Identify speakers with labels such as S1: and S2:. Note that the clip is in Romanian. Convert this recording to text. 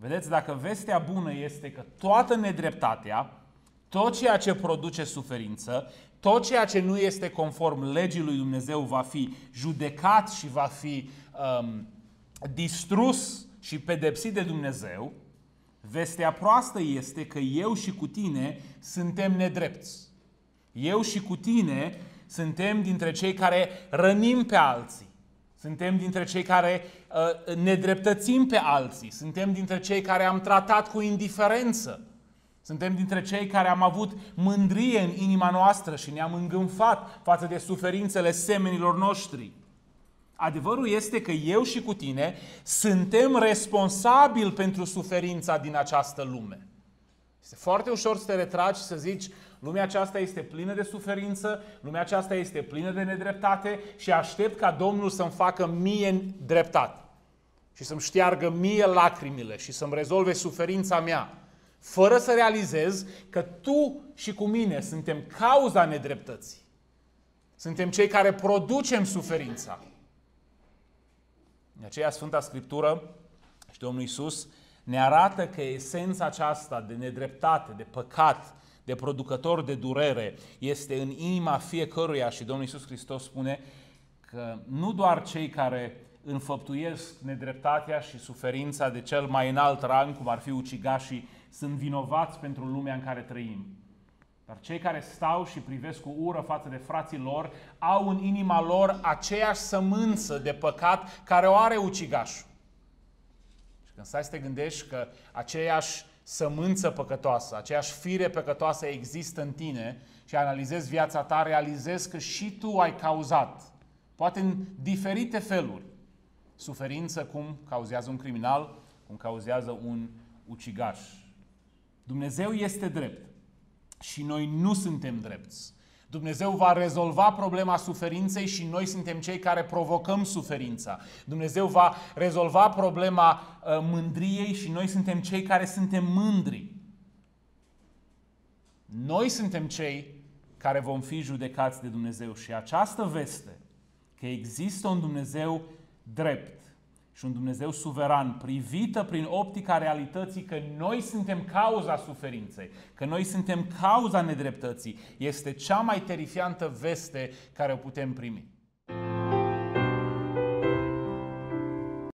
S1: Vedeți, dacă vestea bună este că toată nedreptatea, tot ceea ce produce suferință, tot ceea ce nu este conform legii lui Dumnezeu va fi judecat și va fi distrus și pedepsit de Dumnezeu, vestea proastă este că eu și cu tine suntem nedrepți. Eu și cu tine suntem dintre cei care rănim pe alții. Suntem dintre cei care nedreptățim pe alții. Suntem dintre cei care am tratat cu indiferență. Suntem dintre cei care am avut mândrie în inima noastră și ne-am îngânfat față de suferințele semenilor noștri. Adevărul este că eu și cu tine suntem responsabili pentru suferința din această lume. Este foarte ușor să te retragi și să zici: lumea aceasta este plină de suferință, lumea aceasta este plină de nedreptate și aștept ca Domnul să-mi facă mie dreptate și să-mi șteargă mie lacrimile și să-mi rezolve suferința mea, fără să realizez că tu și cu mine suntem cauza nedreptății. Suntem cei care producem suferința. De aceea Sfânta Scriptură și Domnul Iisus ne arată că esența aceasta de nedreptate, de păcat, de producător de durere este în inima fiecăruia și Domnul Iisus Hristos spune că nu doar cei care înfăptuiesc nedreptatea și suferința de cel mai înalt rang, cum ar fi ucigașii, sunt vinovați pentru lumea în care trăim. Dar cei care stau și privesc cu ură față de frații lor au în inima lor aceeași sămânță de păcat care o are ucigașul. Și când stai să te gândești că aceeași sămânță păcătoasă, aceeași fire păcătoasă există în tine și analizezi viața ta, realizezi că și tu ai cauzat, poate în diferite feluri, suferință cum cauzează un criminal, cum cauzează un ucigaș. Dumnezeu este drept și noi nu suntem drepți. Dumnezeu va rezolva problema suferinței și noi suntem cei care provocăm suferința. Dumnezeu va rezolva problema mândriei și noi suntem cei care suntem mândri. Noi suntem cei care vom fi judecați de Dumnezeu și această veste că există un Dumnezeu drept și un Dumnezeu suveran, privită prin optica realității că noi suntem cauza suferinței, că noi suntem cauza nedreptății, este cea mai terifiantă veste care o putem primi.